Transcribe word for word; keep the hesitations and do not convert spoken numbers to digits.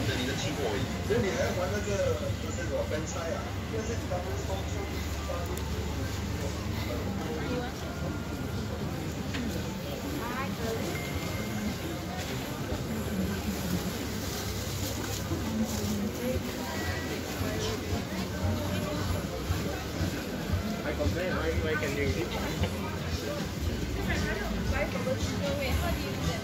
你的期末而已。所以你还要玩那个就是什么分拆啊？就是他们从出发出去。I complain, I can do it.